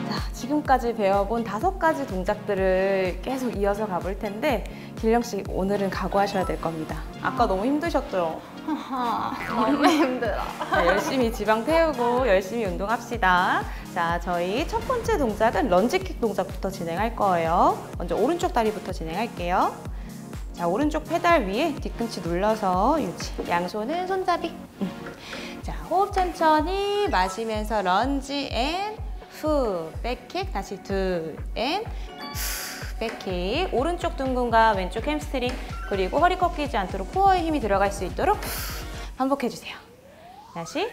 자, 지금까지 배워본 5가지 동작들을 계속 이어서 가볼 텐데 길령 씨 오늘은 각오하셔야 될 겁니다. 아까 너무 힘드셨죠? 너무 힘들어. 자, 열심히 지방 태우고 열심히 운동합시다. 자, 저희 첫 번째 동작은 런지킥 동작부터 진행할 거예요. 먼저 오른쪽 다리부터 진행할게요. 자, 오른쪽 페달 위에 뒤꿈치 눌러서 유지. 양손은 손잡이. 자, 호흡 천천히 마시면서 런지 앤 후. 백킥. 다시 둘 앤 후. 백킥. 오른쪽 둔근과 왼쪽 햄스트링 그리고 허리 꺾이지 않도록 코어에 힘이 들어갈 수 있도록 반복해 주세요. 다시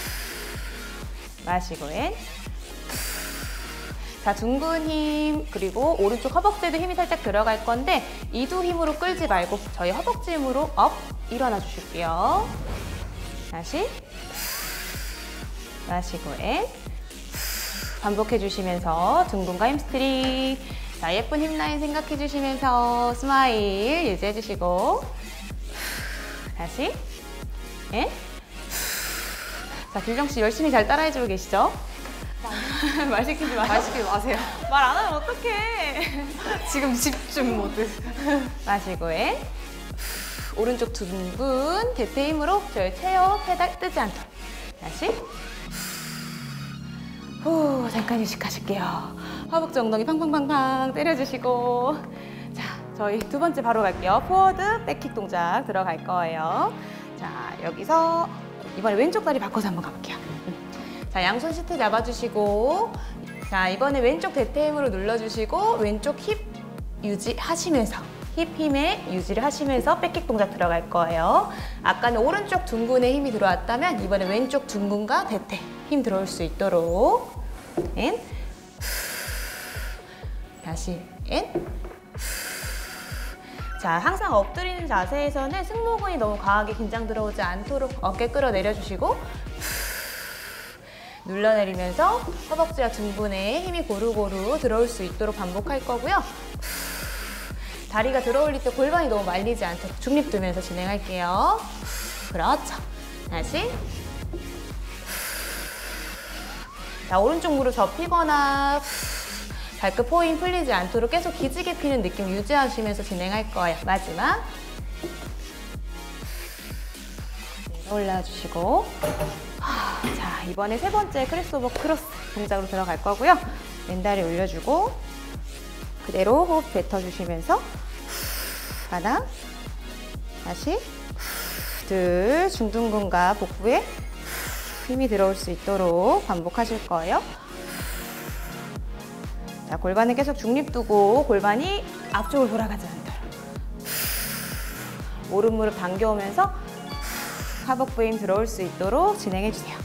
마시고 앤. 자, 둥근 힘 그리고 오른쪽 허벅지에도 힘이 살짝 들어갈 건데 이두 힘으로 끌지 말고 저희 허벅지 힘으로 업 일어나 주실게요. 다시 마시고 앤. 반복해 주시면서 둥근과 햄스트링. 자, 예쁜 힙라인 생각해 주시면서 스마일 유지해 주시고 다시 앤. 자, 길정 씨 열심히 잘 따라해 주고 계시죠? 말 시키지 마세요. 말 시키지 마세요. 말 안 하면 어떡해. 지금 집중 모드. 마시고 앤. 오른쪽 둥근 대퇴 힘으로 저희 체어 페달 뜨지 않도록. 다시 후. 잠깐 휴식하실게요. 허벅지 엉덩이 팡팡팡팡 때려주시고. 자, 저희 두 번째 바로 갈게요. 포워드 백킥 동작 들어갈 거예요. 자, 여기서 이번에 왼쪽 다리 바꿔서 한번 가볼게요. 자, 양손 시트 잡아주시고, 자, 이번에 왼쪽 대퇴 힘으로 눌러주시고 왼쪽 힙 유지하시면서 힙 힘에 유지를 하시면서 백킥 동작 들어갈 거예요. 아까는 오른쪽 둥근에 힘이 들어왔다면 이번에 왼쪽 둥근과 대퇴 힘 들어올 수 있도록 앤. 다시 앤. 자, 항상 엎드리는 자세에서는 승모근이 너무 강하게 긴장 들어오지 않도록 어깨 끌어내려주시고 눌러내리면서 허벅지와 둥근에 힘이 고루고루 들어올 수 있도록 반복할 거고요. 다리가 들어올릴 때 골반이 너무 말리지 않도록 중립 두면서 진행할게요. 그렇죠. 다시. 자, 오른쪽 무릎 접히거나 발끝 포인 풀리지 않도록 계속 기지개 피는 느낌 유지하시면서 진행할 거예요. 마지막. 올라주시고. 자, 이번에 세 번째 크리스오버 크로스 동작으로 들어갈 거고요. 왼다리 올려주고 그대로 호흡 뱉어주시면서 하나, 다시 둘, 중둔근과 복부에 힘이 들어올 수 있도록 반복하실 거예요. 자, 골반을 계속 중립 두고 골반이 앞쪽으로 돌아가지 않도록 오른 무릎 당겨오면서 하복부에 힘 들어올 수 있도록 진행해 주세요.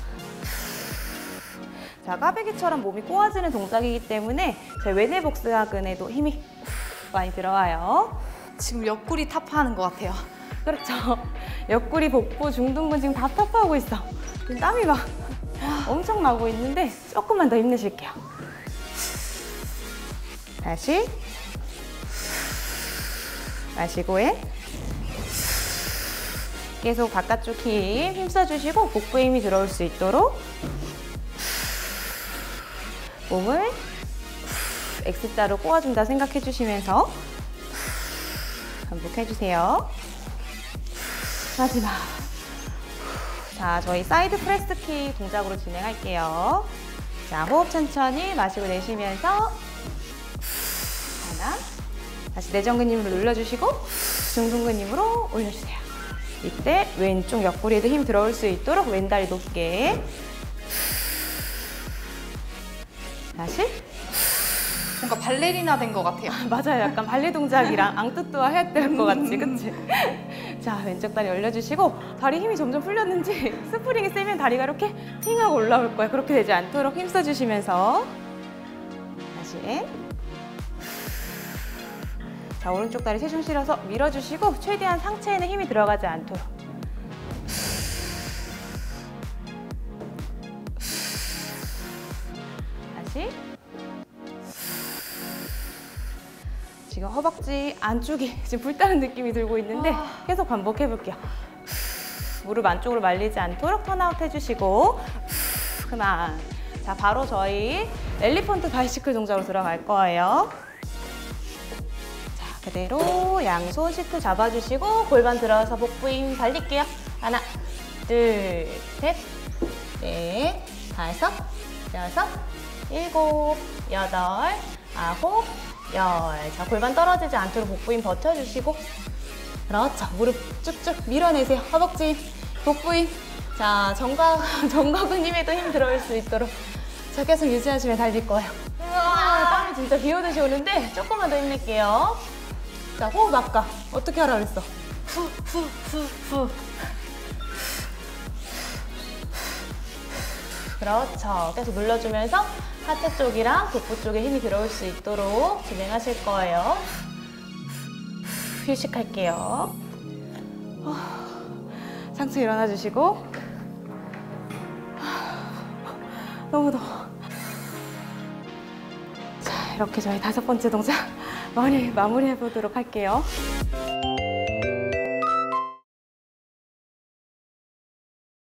자, 까베기처럼 몸이 꼬아지는 동작이기 때문에 저희 외내복숭아근에도 힘이 많이 들어와요. 지금 옆구리 탑하는 것 같아요. 그렇죠. 옆구리, 복부, 중둔근 지금 다 탑하고 있어. 지금 땀이 막 엄청 나고 있는데 조금만 더 힘내실게요. 다시 마시고 해. 계속 바깥쪽 힘 힘써주시고 복부에 힘이 들어올 수 있도록 몸을 X자로 꼬아준다 생각해 주시면서 반복해 주세요. 마지막. 자, 저희 사이드 프레스 킥 동작으로 진행할게요. 자, 호흡 천천히 마시고 내쉬면서 하나, 다시 내전근 힘으로 눌러주시고 중둔근 힘으로 올려주세요. 이때 왼쪽 옆구리에도 힘 들어올 수 있도록 왼다리 높게. 다시. 뭔가 발레리나 된 것 같아요. 맞아요. 약간 발레 동작이랑 앙뚜뚜아 해야 될 것 같지, 그치? 자, 왼쪽 다리 올려주시고 다리 힘이 점점 풀렸는지 스프링이 세면 다리가 이렇게 팅 하고 올라올 거예요. 그렇게 되지 않도록 힘써주시면서 다시. 자, 오른쪽 다리 세중 실어서 밀어주시고 최대한 상체에는 힘이 들어가지 않도록. 다시. 지금 허벅지 안쪽이 지금 불타는 느낌이 들고 있는데 계속 반복해 볼게요. 무릎 안쪽으로 말리지 않도록 턴아웃 해주시고 그만. 자, 바로 저희 엘리펀트 바이시클 동작으로 들어갈 거예요. 자, 그대로 양손 시트 잡아주시고 골반 들어서 복부 힘 달릴게요. 하나, 둘, 셋, 넷, 다섯, 여섯, 일곱, 여덟, 아홉, 열. 자, 골반 떨어지지 않도록 복부 힘 버텨주시고. 그렇죠. 무릎 쭉쭉 밀어내세요. 허벅지, 복부 힘. 자, 정각은 힘에도 힘 들어올 수 있도록. 자, 계속 유지하시면 달릴 거예요. 땀이 진짜 비 오듯이 오는데 조금만 더 힘낼게요. 자, 호흡 아까 어떻게 하라 그랬어? 후, 후, 후, 후. 그렇죠. 계속 눌러주면서 하체 쪽이랑 복부 쪽에 힘이 들어올 수 있도록 진행하실 거예요. 휴식할게요. 상체 일어나 주시고. 너무 더워. 자, 이렇게 저희 5번째 동작 마무리해 보도록 할게요.